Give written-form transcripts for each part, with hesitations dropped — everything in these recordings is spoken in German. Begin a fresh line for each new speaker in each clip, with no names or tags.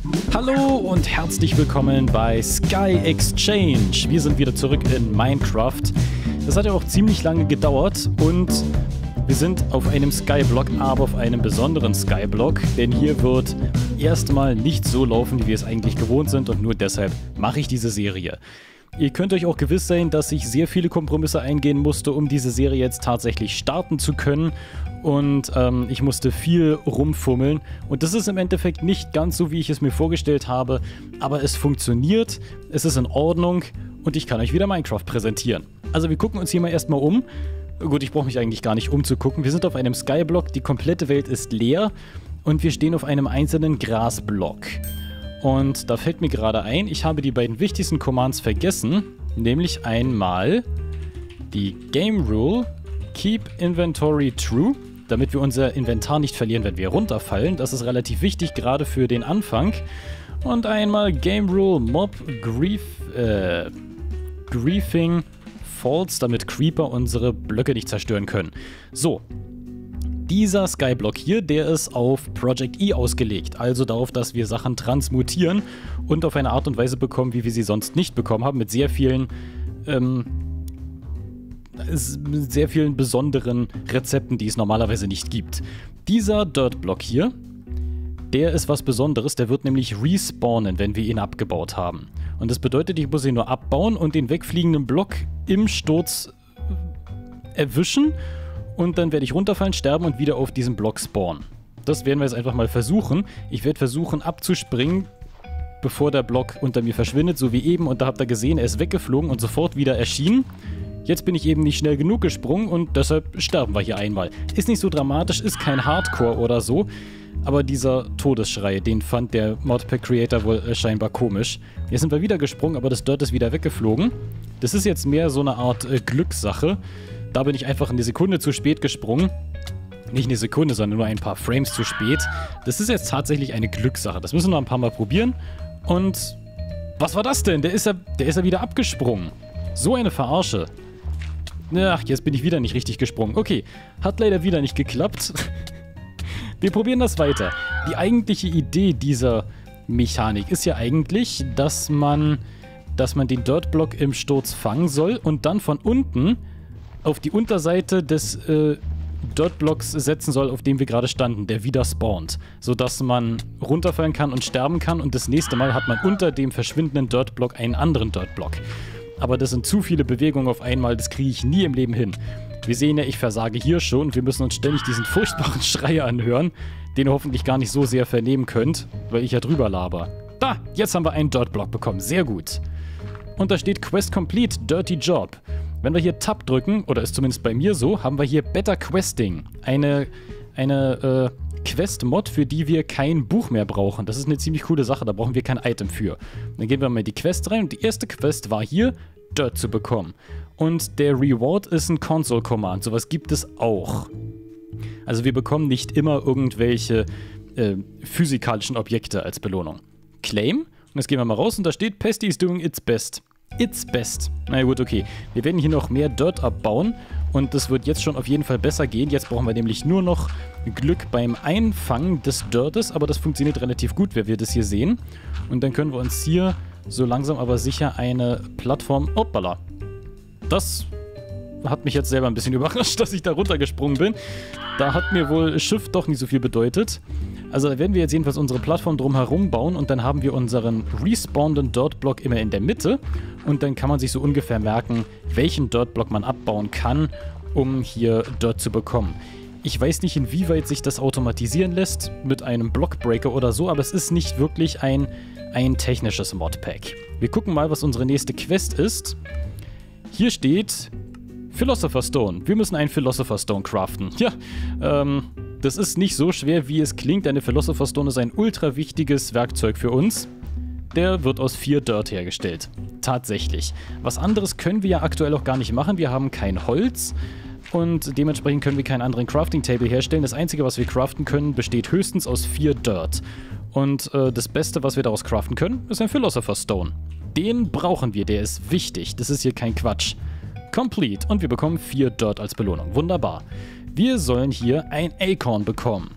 Hallo und herzlich willkommen bei Sky Exchange. Wir sind wieder zurück in Minecraft. Das hat ja auch ziemlich lange gedauert und wir sind auf einem Skyblock, aber auf einem besonderen Skyblock, denn hier wird erstmal nicht so laufen, wie wir es eigentlich gewohnt sind und nur deshalb mache ich diese Serie. Ihr könnt euch auch gewiss sein, dass ich sehr viele Kompromisse eingehen musste, um diese Serie jetzt tatsächlich starten zu können. Und ich musste viel rumfummeln. Und das ist im Endeffekt nicht ganz so, wie ich es mir vorgestellt habe. Aber es funktioniert, es ist in Ordnung und ich kann euch wieder Minecraft präsentieren. Also wir gucken uns hier mal erstmal um. Gut, ich brauche mich eigentlich gar nicht umzugucken. Wir sind auf einem Skyblock, die komplette Welt ist leer. Und wir stehen auf einem einzelnen Grasblock. Und da fällt mir gerade ein, ich habe die beiden wichtigsten Commands vergessen. Nämlich einmal die Game Rule Keep Inventory True, damit wir unser Inventar nicht verlieren, wenn wir runterfallen. Das ist relativ wichtig, gerade für den Anfang. Und einmal Game Rule Mob Griefing False, damit Creeper unsere Blöcke nicht zerstören können. So. Dieser Skyblock hier, der ist auf Project E ausgelegt, also darauf, dass wir Sachen transmutieren und auf eine Art und Weise bekommen, wie wir sie sonst nicht bekommen haben, mit sehr vielen besonderen Rezepten, die es normalerweise nicht gibt. Dieser Dirtblock hier, der ist was Besonderes, der wird nämlich respawnen, wenn wir ihn abgebaut haben. Und das bedeutet, ich muss ihn nur abbauen und den wegfliegenden Block im Sturz erwischen. Und dann werde ich runterfallen, sterben und wieder auf diesem Block spawnen. Das werden wir jetzt einfach mal versuchen. Ich werde versuchen abzuspringen, bevor der Block unter mir verschwindet, so wie eben. Und da habt ihr gesehen, er ist weggeflogen und sofort wieder erschienen. Jetzt bin ich eben nicht schnell genug gesprungen und deshalb sterben wir hier einmal. Ist nicht so dramatisch, ist kein Hardcore oder so. Aber dieser Todesschrei, den fand der Modpack-Creator wohl scheinbar komisch. Jetzt sind wir wieder gesprungen, aber das Dirt ist wieder weggeflogen. Das ist jetzt mehr so eine Art Glückssache. Da bin ich einfach eine Sekunde zu spät gesprungen. Nicht eine Sekunde, sondern nur ein paar Frames zu spät. Das ist jetzt tatsächlich eine Glückssache. Das müssen wir noch ein paar Mal probieren. Und was war das denn? Der ist ja wieder abgesprungen. So eine Verarsche. Ach, jetzt bin ich wieder nicht richtig gesprungen. Okay, hat leider wieder nicht geklappt. Wir probieren das weiter. Die eigentliche Idee dieser Mechanik ist ja eigentlich, dass man den Dirtblock im Sturz fangen soll und dann von unten auf die Unterseite des Dirtblocks setzen soll, auf dem wir gerade standen, der wieder spawnt, sodass man runterfallen kann und sterben kann und das nächste Mal hat man unter dem verschwindenden Dirtblock einen anderen Dirtblock. Aber das sind zu viele Bewegungen auf einmal, das kriege ich nie im Leben hin. Wir sehen ja, ich versage hier schon und wir müssen uns ständig diesen furchtbaren Schrei anhören, den ihr hoffentlich gar nicht so sehr vernehmen könnt, weil ich ja drüber laber. Da, jetzt haben wir einen Dirtblock bekommen, sehr gut. Und da steht Quest Complete, Dirty Job. Wenn wir hier Tab drücken, oder ist zumindest bei mir so, haben wir hier Better Questing. Eine Quest-Mod, für die wir kein Buch mehr brauchen. Das ist eine ziemlich coole Sache, da brauchen wir kein Item für. Dann gehen wir mal in die Quest rein und die erste Quest war hier, Dirt zu bekommen. Und der Reward ist ein Console-Command, sowas gibt es auch. Also wir bekommen nicht immer irgendwelche physikalischen Objekte als Belohnung. Claim, und jetzt gehen wir mal raus und da steht, Pesty is doing its best. It's best. Na gut, okay. Wir werden hier noch mehr Dirt abbauen und das wird jetzt schon auf jeden Fall besser gehen. Jetzt brauchen wir nämlich nur noch Glück beim Einfangen des Dirtes, aber das funktioniert relativ gut, wenn wir das hier sehen. Und dann können wir uns hier so langsam aber sicher eine Plattform... Hoppala. Das hat mich jetzt selber ein bisschen überrascht, dass ich da runtergesprungen bin. Da hat mir wohl Shift doch nicht so viel bedeutet. Also da werden wir jetzt jedenfalls unsere Plattform drumherum bauen und dann haben wir unseren respawnenden Dirtblock immer in der Mitte und dann kann man sich so ungefähr merken, welchen Dirtblock man abbauen kann, um hier Dirt zu bekommen. Ich weiß nicht, inwieweit sich das automatisieren lässt mit einem Blockbreaker oder so, aber es ist nicht wirklich ein technisches Modpack. Wir gucken mal, was unsere nächste Quest ist. Hier steht Philosopher's Stone. Wir müssen einen Philosopher's Stone craften. Ja, das ist nicht so schwer, wie es klingt. Eine Philosopher's Stone ist ein ultra wichtiges Werkzeug für uns. Der wird aus 4 Dirt hergestellt. Tatsächlich. Was anderes können wir ja aktuell auch gar nicht machen. Wir haben kein Holz und dementsprechend können wir keinen anderen Crafting Table herstellen. Das Einzige, was wir craften können, besteht höchstens aus 4 Dirt. Und das Beste, was wir daraus craften können, ist ein Philosopher's Stone. Den brauchen wir, der ist wichtig. Das ist hier kein Quatsch. Complete. Und wir bekommen 4 Dirt als Belohnung. Wunderbar. Wir sollen hier ein Acorn bekommen.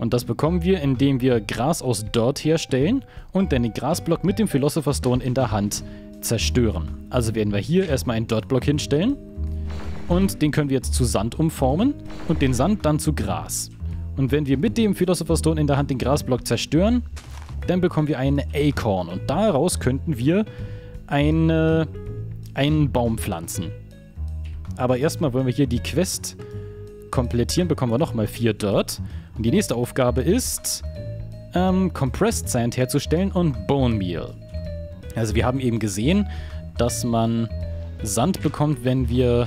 Und das bekommen wir, indem wir Gras aus Dirt herstellen und dann den Grasblock mit dem Philosopher's Stone in der Hand zerstören. Also werden wir hier erstmal einen Dirtblock hinstellen und den können wir jetzt zu Sand umformen und den Sand dann zu Gras. Und wenn wir mit dem Philosopher's Stone in der Hand den Grasblock zerstören, dann bekommen wir einen Acorn und daraus könnten wir einen Baum pflanzen. Aber erstmal wollen wir hier die Quest komplettieren, bekommen wir nochmal 4 Dirt. Und die nächste Aufgabe ist, Compressed Sand herzustellen und Bone Meal. Also wir haben eben gesehen, dass man Sand bekommt, wenn wir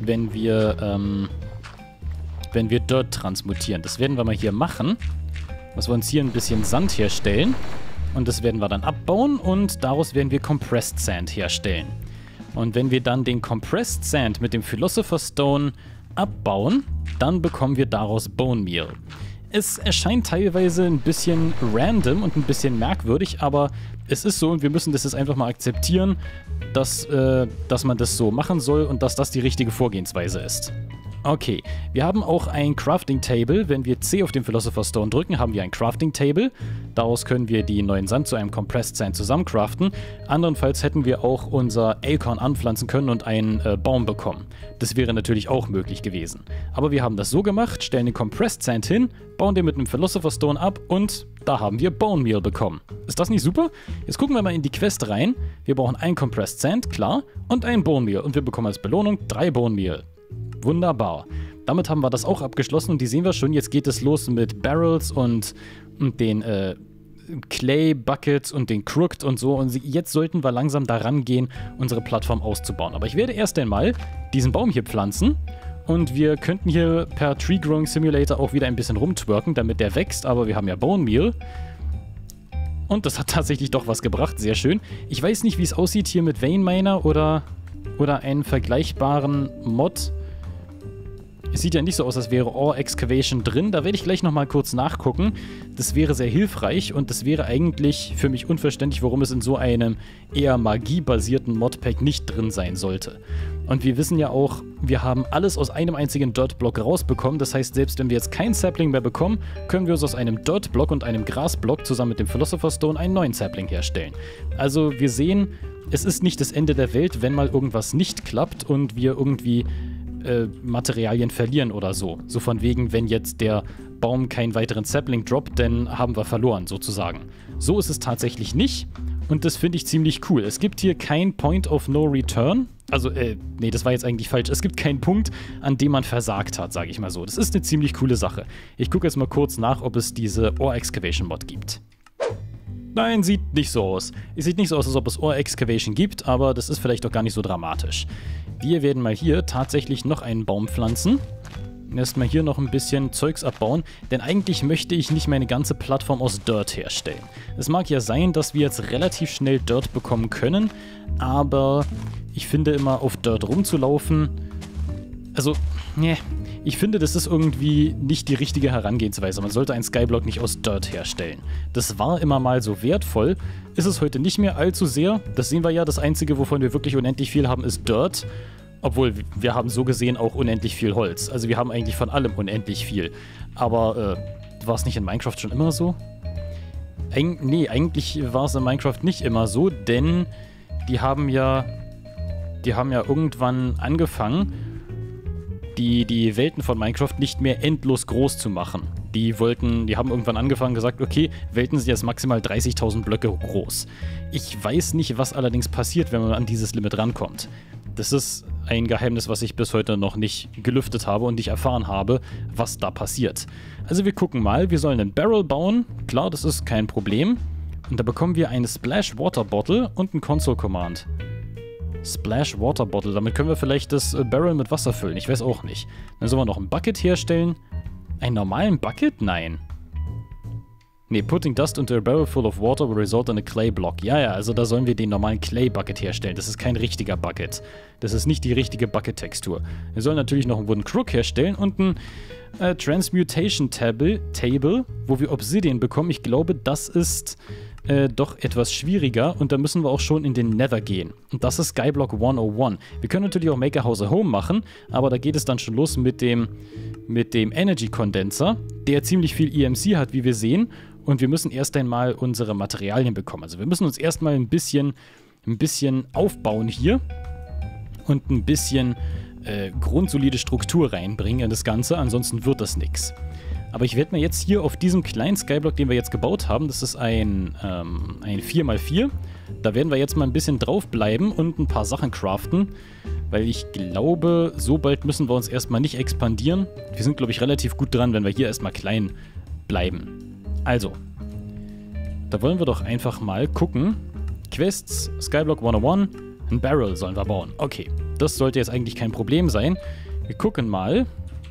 Dirt transmutieren. Das werden wir mal hier machen. Dass wir uns hier ein bisschen Sand herstellen. Und das werden wir dann abbauen und daraus werden wir Compressed Sand herstellen. Und wenn wir dann den Compressed Sand mit dem Philosopher's Stone abbauen, dann bekommen wir daraus Bone Meal. Es erscheint teilweise ein bisschen random und ein bisschen merkwürdig, aber es ist so und wir müssen das jetzt einfach mal akzeptieren, dass man das so machen soll und dass das die richtige Vorgehensweise ist. Okay, wir haben auch ein Crafting Table. Wenn wir C auf den Philosopher's Stone drücken, haben wir ein Crafting Table. Daraus können wir die neuen Sand zu einem Compressed Sand zusammencraften. Andernfalls hätten wir auch unser Acorn anpflanzen können und einen Baum bekommen. Das wäre natürlich auch möglich gewesen. Aber wir haben das so gemacht, stellen den Compressed Sand hin, bauen den mit einem Philosopher's Stone ab und da haben wir Bone Meal bekommen. Ist das nicht super? Jetzt gucken wir mal in die Quest rein. Wir brauchen einen Compressed Sand, klar, und ein Bone Meal. Und wir bekommen als Belohnung 3 Bone Meal. Wunderbar. Damit haben wir das auch abgeschlossen und die sehen wir schon. Jetzt geht es los mit Barrels und den Clay Buckets und den Crooked und so. Und jetzt sollten wir langsam daran gehen, unsere Plattform auszubauen. Aber ich werde erst einmal diesen Baum hier pflanzen. Und wir könnten hier per Tree Growing Simulator auch wieder ein bisschen rumtwerken, damit der wächst. Aber wir haben ja Bone Meal. Und das hat tatsächlich doch was gebracht. Sehr schön. Ich weiß nicht, wie es aussieht hier mit Vein Miner oder einen vergleichbaren Mod. Es sieht ja nicht so aus, als wäre Ore Excavation drin. Da werde ich gleich nochmal kurz nachgucken. Das wäre sehr hilfreich und das wäre eigentlich für mich unverständlich, warum es in so einem eher magiebasierten Modpack nicht drin sein sollte. Und wir wissen ja auch, wir haben alles aus einem einzigen Dirt-Block rausbekommen. Das heißt, selbst wenn wir jetzt keinen Sapling mehr bekommen, können wir uns aus einem Dirt-Block und einem Grasblock zusammen mit dem Philosopher's Stone einen neuen Sapling herstellen. Also wir sehen, es ist nicht das Ende der Welt, wenn mal irgendwas nicht klappt und wir irgendwie Materialien verlieren oder so. So von wegen, wenn jetzt der Baum keinen weiteren Sapling droppt, dann haben wir verloren, sozusagen. So ist es tatsächlich nicht und das finde ich ziemlich cool. Es gibt hier kein Point of No Return. Also, nee, das war jetzt eigentlich falsch. Es gibt keinen Punkt, an dem man versagt hat, sage ich mal so. Das ist eine ziemlich coole Sache. Ich gucke jetzt mal kurz nach, ob es diese Ore Excavation Mod gibt. Nein, sieht nicht so aus. Es sieht nicht so aus, als ob es Ore Excavation gibt, aber das ist vielleicht auch gar nicht so dramatisch. Wir werden mal hier tatsächlich noch einen Baum pflanzen. Erstmal hier noch ein bisschen Zeugs abbauen, denn eigentlich möchte ich nicht meine ganze Plattform aus Dirt herstellen. Es mag ja sein, dass wir jetzt relativ schnell Dirt bekommen können, aber ich finde immer auf Dirt rumzulaufen, also, ne, ich finde, das ist irgendwie nicht die richtige Herangehensweise. Man sollte einen Skyblock nicht aus Dirt herstellen. Das war immer mal so wertvoll, ist es heute nicht mehr allzu sehr. Das sehen wir ja, das Einzige, wovon wir wirklich unendlich viel haben, ist Dirt. Obwohl, wir haben so gesehen auch unendlich viel Holz. Also wir haben eigentlich von allem unendlich viel. Aber, war es nicht in Minecraft schon immer so? Nee, eigentlich war es in Minecraft nicht immer so, denn die haben ja irgendwann angefangen, die Welten von Minecraft nicht mehr endlos groß zu machen. Die haben irgendwann angefangen gesagt, okay, Welten sind jetzt maximal 30.000 Blöcke groß. Ich weiß nicht, was allerdings passiert, wenn man an dieses Limit rankommt. Das ist ein Geheimnis, was ich bis heute noch nicht gelüftet habe und nicht erfahren habe, was da passiert. Also wir gucken mal, wir sollen einen Barrel bauen. Klar, das ist kein Problem. Und da bekommen wir eine Splash Water Bottle und ein Console Command. Splash Water Bottle, damit können wir vielleicht das Barrel mit Wasser füllen, ich weiß auch nicht. Dann sollen wir noch ein Bucket herstellen. Einen normalen Bucket? Nein. Ne, putting dust into a barrel full of water will result in a clay block. Ja, also da sollen wir den normalen Clay Bucket herstellen. Das ist kein richtiger Bucket. Das ist nicht die richtige Bucket-Textur. Wir sollen natürlich noch einen Wooden Crook herstellen und ein Transmutation Table, wo wir Obsidian bekommen. Ich glaube, das ist doch etwas schwieriger und da müssen wir auch schon in den Nether gehen. Und das ist Skyblock 101. Wir können natürlich auch Make a House a Home machen, aber da geht es dann schon los mit dem Energy Condenser, der ziemlich viel EMC hat, wie wir sehen. Und wir müssen erst einmal unsere Materialien bekommen. Also wir müssen uns erstmal ein bisschen aufbauen hier und ein bisschen grundsolide Struktur reinbringen in das Ganze, ansonsten wird das nichts. Aber ich werde mir jetzt hier auf diesem kleinen Skyblock, den wir jetzt gebaut haben, das ist ein 4x4, da werden wir jetzt mal ein bisschen draufbleiben und ein paar Sachen craften, weil ich glaube, so bald müssen wir uns erstmal nicht expandieren. Wir sind, glaube ich, relativ gut dran, wenn wir hier erstmal klein bleiben. Also, da wollen wir doch einfach mal gucken. Quests, Skyblock 101, ein Barrel sollen wir bauen. Okay, das sollte jetzt eigentlich kein Problem sein. Wir gucken mal.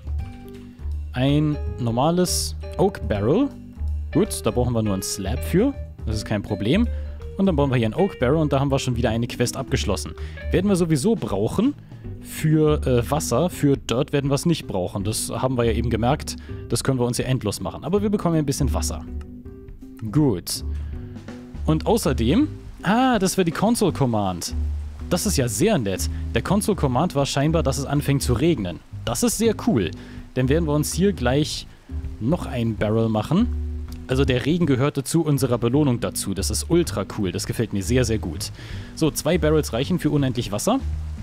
Ein normales Oak Barrel. Gut, da brauchen wir nur einen Slab für. Das ist kein Problem. Und dann bauen wir hier ein Oak Barrel und da haben wir schon wieder eine Quest abgeschlossen. Werden wir sowieso brauchen. Für Wasser, für Dirt werden wir es nicht brauchen. Das haben wir ja eben gemerkt. Das können wir uns ja endlos machen. Aber wir bekommen ja ein bisschen Wasser. Gut. Und außerdem... Ah, das wäre die Console Command. Das ist ja sehr nett. Der Console Command war scheinbar, dass es anfängt zu regnen. Das ist sehr cool. Dann werden wir uns hier gleich noch ein Barrel machen. Also der Regen gehörte zu unserer Belohnung dazu. Das ist ultra cool. Das gefällt mir sehr, sehr gut. So, 2 Barrels reichen für unendlich Wasser.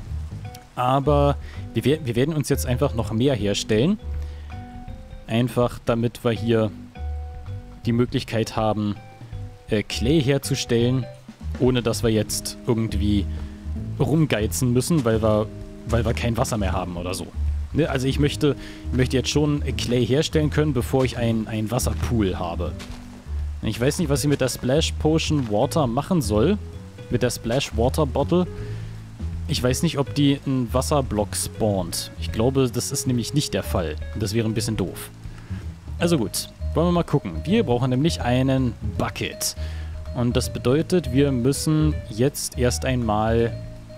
Aber wir werden uns jetzt einfach noch mehr herstellen. Einfach damit wir hier die Möglichkeit haben, Clay herzustellen, ohne dass wir jetzt irgendwie rumgeizen müssen, weil wir kein Wasser mehr haben oder so. Ne? Also ich möchte jetzt schon Clay herstellen können, bevor ich einen Wasserpool habe. Ich weiß nicht, was ich mit der Splash Potion Water machen soll. Mit der Splash Water Bottle. Ich weiß nicht, ob die einen Wasserblock spawnt. Ich glaube, das ist nämlich nicht der Fall. Das wäre ein bisschen doof. Also gut, wollen wir mal gucken. Wir brauchen nämlich einen Bucket. Und das bedeutet, wir müssen jetzt erst einmal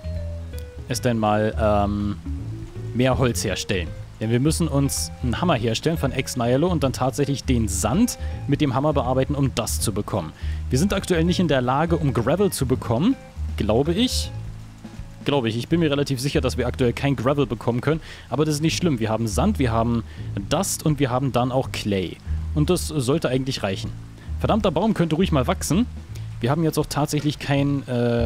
mehr Holz herstellen. Denn wir müssen uns einen Hammer herstellen von X-Nihilo und dann tatsächlich den Sand mit dem Hammer bearbeiten, um das zu bekommen. Wir sind aktuell nicht in der Lage, um Gravel zu bekommen, glaube ich. Ich bin mir relativ sicher, dass wir aktuell kein Gravel bekommen können, aber das ist nicht schlimm. Wir haben Sand, wir haben Dust und wir haben dann auch Clay. Und das sollte eigentlich reichen. Verdammter Baum könnte ruhig mal wachsen. Wir haben jetzt auch tatsächlich kein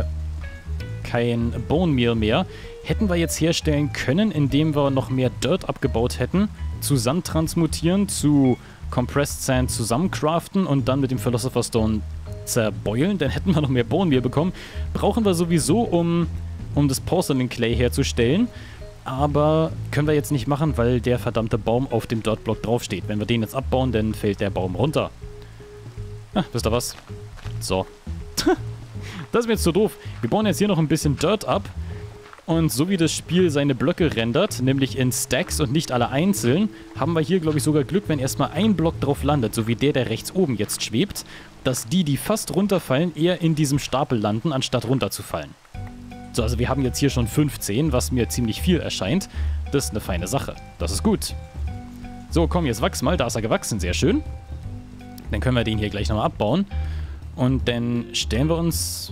Bone Meal mehr. Hätten wir jetzt herstellen können, indem wir noch mehr Dirt abgebaut hätten, zu Sand transmutieren, zu Compressed Sand zusammencraften und dann mit dem Philosopher's Stone zerbeulen, dann hätten wir noch mehr Bone Meal bekommen. Brauchen wir sowieso, um das Porcelain Clay herzustellen, aber können wir jetzt nicht machen, weil der verdammte Baum auf dem Dirtblock draufsteht. Wenn wir den jetzt abbauen, dann fällt der Baum runter. Wisst ihr was? So. Das ist mir jetzt so doof. Wir bauen jetzt hier noch ein bisschen Dirt ab. Und so wie das Spiel seine Blöcke rendert, nämlich in Stacks und nicht alle einzeln, haben wir hier, glaube ich, sogar Glück, wenn erstmal ein Block drauf landet, so wie der rechts oben jetzt schwebt, dass die fast runterfallen, eher in diesem Stapel landen, anstatt runterzufallen. So, also wir haben jetzt hier schon 15, was mir ziemlich viel erscheint. Das ist eine feine Sache. Das ist gut. So, komm, jetzt wachs mal. Da ist er gewachsen. Sehr schön. Dann können wir den hier gleich nochmal abbauen. Und dann stellen wir uns...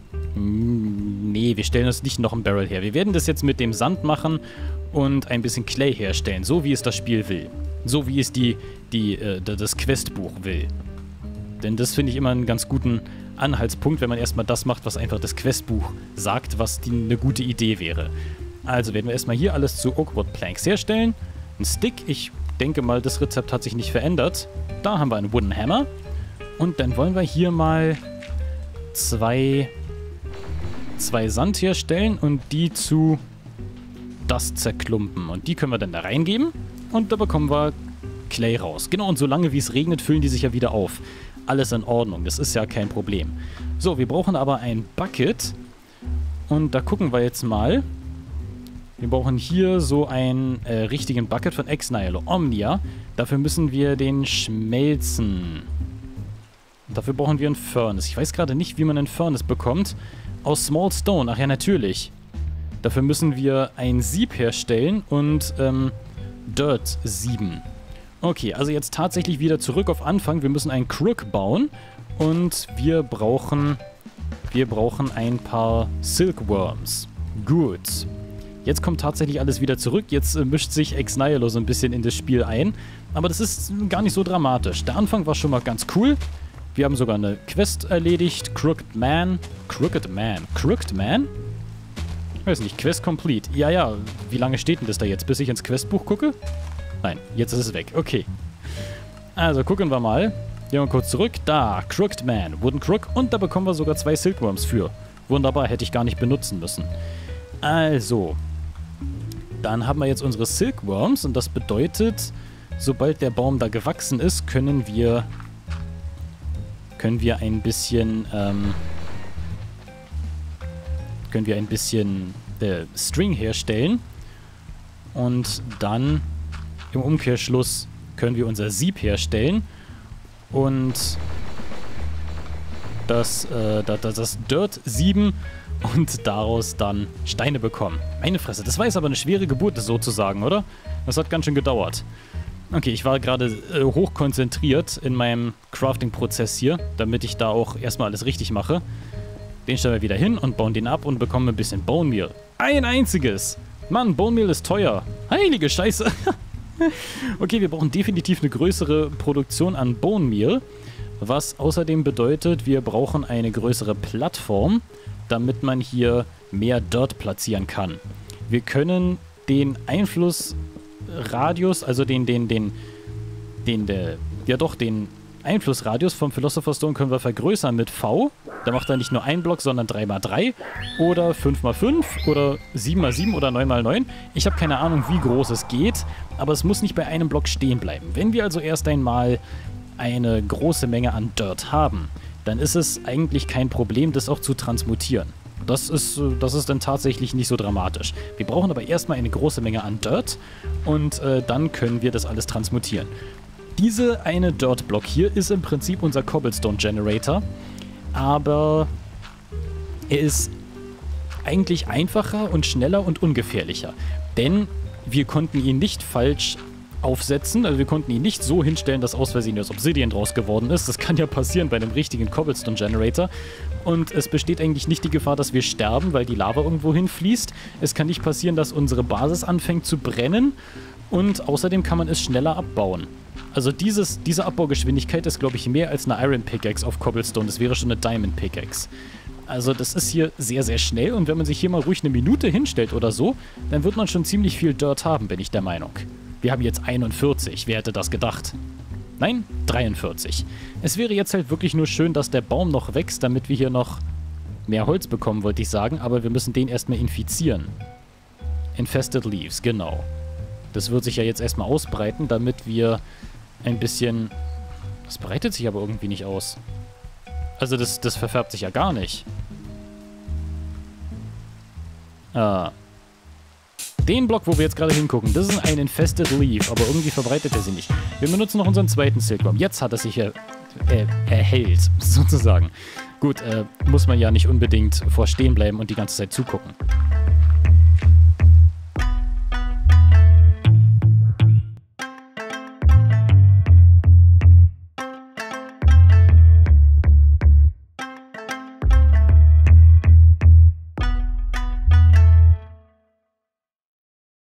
Nee, wir stellen uns nicht noch ein Barrel her. Wir werden das jetzt mit dem Sand machen und ein bisschen Clay herstellen. So, wie es das Spiel will. So, wie es das Questbuch will. Denn das finde ich immer einen ganz guten Anhaltspunkt, wenn man erstmal das macht, was einfach das Questbuch sagt, was eine gute Idee wäre. Also werden wir erstmal hier alles zu Oakwood Planks herstellen. Ein Stick, ich denke mal, das Rezept hat sich nicht verändert. Da haben wir einen Wooden Hammer. Und dann wollen wir hier mal zwei Sand herstellen und die zu Dust zerklumpen. Und die können wir dann da reingeben und da bekommen wir Clay raus. Genau, und solange wie es regnet, füllen die sich ja wieder auf. Alles in Ordnung, das ist ja kein Problem. So, wir brauchen aber ein Bucket. Und da gucken wir jetzt mal. Wir brauchen hier so einen richtigen Bucket von X-Nihilo Omnia. Dafür müssen wir den schmelzen. Dafür brauchen wir ein Furnace. Ich weiß gerade nicht, wie man ein Furnace bekommt. Aus Small Stone, ach ja, natürlich. Dafür müssen wir ein Sieb herstellen und Dirt sieben. Okay, also jetzt tatsächlich wieder zurück auf Anfang. Wir müssen einen Crook bauen und wir brauchen ein paar Silkworms. Gut. Jetzt kommt tatsächlich alles wieder zurück. Jetzt mischt sich Ex Nihilo so ein bisschen in das Spiel ein. Aber das ist gar nicht so dramatisch. Der Anfang war schon mal ganz cool. Wir haben sogar eine Quest erledigt. Crooked Man? Crooked Man? Ich weiß nicht. Quest complete. Ja. Wie lange steht denn das da jetzt? Bis ich ins Questbuch gucke? Nein, jetzt ist es weg. Okay. Also gucken wir mal. Gehen wir kurz zurück. Da, Crooked Man. Wooden Crook. Und da bekommen wir sogar 2 Silkworms für. Wunderbar, hätte ich gar nicht benutzen müssen. Also. Dann haben wir jetzt unsere Silkworms. Und das bedeutet, sobald der Baum da gewachsen ist, können wir ein bisschen String herstellen. Und dann im Umkehrschluss können wir unser Sieb herstellen. Und das Dirt sieben und daraus dann Steine bekommen. Meine Fresse, das war jetzt aber eine schwere Geburt sozusagen, oder? Das hat ganz schön gedauert. Okay, ich war gerade hochkonzentriert in meinem Crafting-Prozess hier, damit ich da auch erstmal alles richtig mache. Den stellen wir wieder hin und bauen den ab und bekommen ein bisschen Bone Meal. Ein einziges! Mann, Bone Meal ist teuer. Heilige Scheiße! Okay, wir brauchen definitiv eine größere Produktion an Bone Meal, was außerdem bedeutet, wir brauchen eine größere Plattform, damit man hier mehr Dirt platzieren kann. Wir können den Einflussradius, also den Einflussradius vom Philosopher's Stone können wir vergrößern mit V. Da macht er nicht nur einen Block, sondern 3×3 oder 5×5 oder 7×7 oder 9×9. Ich habe keine Ahnung, wie groß es geht, aber es muss nicht bei einem Block stehen bleiben. Wenn wir also erst einmal eine große Menge an Dirt haben, dann ist es eigentlich kein Problem, das auch zu transmutieren. Das ist dann tatsächlich nicht so dramatisch. Wir brauchen aber erstmal eine große Menge an Dirt und dann können wir das alles transmutieren. Diese eine Dirt-Block hier ist im Prinzip unser Cobblestone Generator, aber er ist eigentlich einfacher und schneller und ungefährlicher, denn wir konnten ihn nicht falsch aufsetzen, also wir konnten ihn nicht so hinstellen, dass aus Versehen das Obsidian draus geworden ist. Das kann ja passieren bei einem richtigen Cobblestone Generator. Und es besteht eigentlich nicht die Gefahr, dass wir sterben, weil die Lava irgendwo hinfließt. Es kann nicht passieren, dass unsere Basis anfängt zu brennen. Und außerdem kann man es schneller abbauen. Also diese Abbaugeschwindigkeit ist, glaube ich, mehr als eine Iron Pickaxe auf Cobblestone. Das wäre schon eine Diamond Pickaxe. Also das ist hier sehr, sehr schnell. Und wenn man sich hier mal ruhig eine Minute hinstellt oder so, dann wird man schon ziemlich viel Dirt haben, bin ich der Meinung. Wir haben jetzt 41. Wer hätte das gedacht? Nein, 43. Es wäre jetzt halt wirklich nur schön, dass der Baum noch wächst, damit wir hier noch mehr Holz bekommen, wollte ich sagen. Aber wir müssen den erstmal infizieren. Infested Leaves, genau. Das wird sich ja jetzt erstmal ausbreiten, damit wir ein bisschen... Das breitet sich aber irgendwie nicht aus. Also das verfärbt sich ja gar nicht. Den Block, wo wir jetzt gerade hingucken, das ist ein Infested Leaf, aber irgendwie verbreitet er sie nicht. Wir benutzen noch unseren zweiten Silkworm. Jetzt hat er sich erhellt, sozusagen. Gut, muss man ja nicht unbedingt vorstehen bleiben und die ganze Zeit zugucken.